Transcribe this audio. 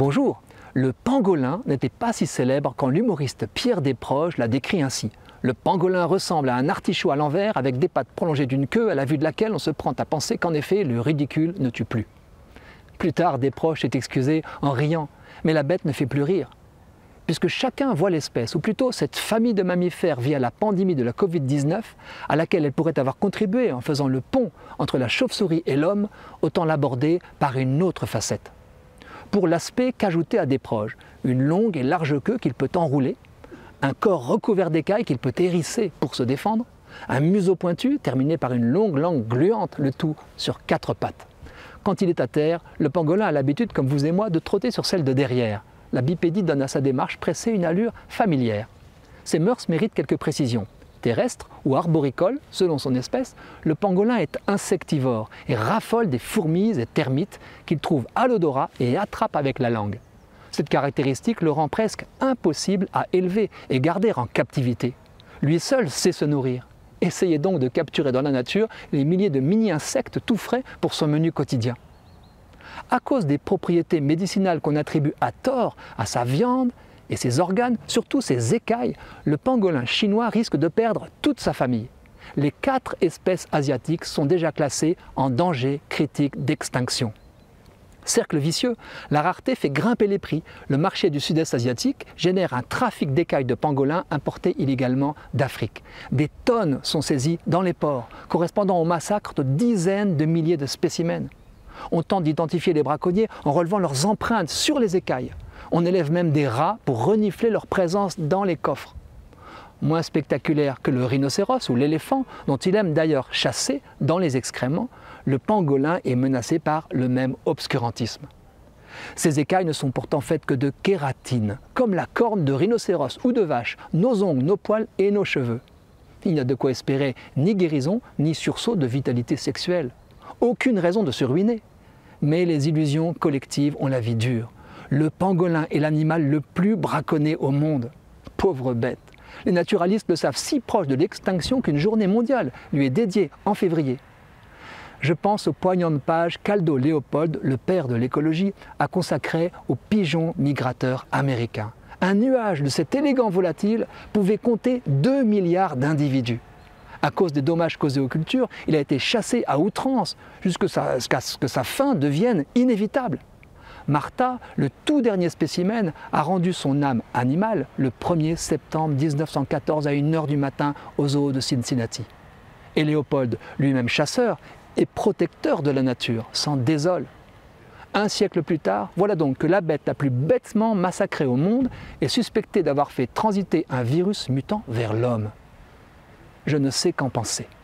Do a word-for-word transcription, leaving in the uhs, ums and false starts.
Bonjour, le pangolin n'était pas si célèbre quand l'humoriste Pierre Desproges l'a décrit ainsi. Le pangolin ressemble à un artichaut à l'envers avec des pattes prolongées d'une queue à la vue de laquelle on se prend à penser qu'en effet le ridicule ne tue plus. Plus tard, Desproges s'est excusé en riant, mais la bête ne fait plus rire. Puisque chacun voit l'espèce, ou plutôt cette famille de mammifères via la pandémie de la Covid dix-neuf, à laquelle elle pourrait avoir contribué en faisant le pont entre la chauve-souris et l'homme, autant l'aborder par une autre facette. Pour l'aspect qu'ajouter à Desproges, une longue et large queue qu'il peut enrouler, un corps recouvert d'écailles qu'il peut hérisser pour se défendre, un museau pointu terminé par une longue langue gluante, le tout sur quatre pattes. Quand il est à terre, le pangolin a l'habitude, comme vous et moi, de trotter sur celle de derrière. La bipédie donne à sa démarche pressée une allure familière. Ses mœurs méritent quelques précisions. Terrestre ou arboricole, selon son espèce, le pangolin est insectivore et raffole des fourmis et termites qu'il trouve à l'odorat et attrape avec la langue. Cette caractéristique le rend presque impossible à élever et garder en captivité. Lui seul sait se nourrir. Essayez donc de capturer dans la nature les milliers de mini-insectes tout frais pour son menu quotidien. À cause des propriétés médicinales qu'on attribue à tort à sa viande et ses organes, surtout ses écailles, le pangolin chinois risque de perdre toute sa famille. Les quatre espèces asiatiques sont déjà classées en danger critique d'extinction. Cercle vicieux, la rareté fait grimper les prix. Le marché du sud-est asiatique génère un trafic d'écailles de pangolins importés illégalement d'Afrique. Des tonnes sont saisies dans les ports, correspondant au massacre de dizaines de milliers de spécimens. On tente d'identifier les braconniers en relevant leurs empreintes sur les écailles. On élève même des rats pour renifler leur présence dans les coffres. Moins spectaculaire que le rhinocéros ou l'éléphant, dont il aime d'ailleurs chasser dans les excréments, le pangolin est menacé par le même obscurantisme. Ces écailles ne sont pourtant faites que de kératine, comme la corne de rhinocéros ou de vache, nos ongles, nos poils et nos cheveux. Il n'y a de quoi espérer ni guérison, ni sursaut de vitalité sexuelle. Aucune raison de se ruiner. Mais les illusions collectives ont la vie dure. Le pangolin est l'animal le plus braconné au monde. Pauvre bête. Les naturalistes le savent si proche de l'extinction qu'une journée mondiale lui est dédiée en février. Je pense aux poignantes pages qu'Aldo Leopold, le père de l'écologie, a consacrées aux pigeons migrateurs américains. Un nuage de cet élégant volatile pouvait compter deux milliards d'individus. À cause des dommages causés aux cultures, il a été chassé à outrance jusqu'à ce que sa fin devienne inévitable. Martha, le tout dernier spécimen, a rendu son âme animale le premier septembre mille neuf cent quatorze à une heure du matin au zoo de Cincinnati. Et Léopold, lui-même chasseur et protecteur de la nature, s'en désole. Un siècle plus tard, voilà donc que la bête la plus bêtement massacrée au monde est suspectée d'avoir fait transiter un virus mutant vers l'homme. Je ne sais qu'en penser.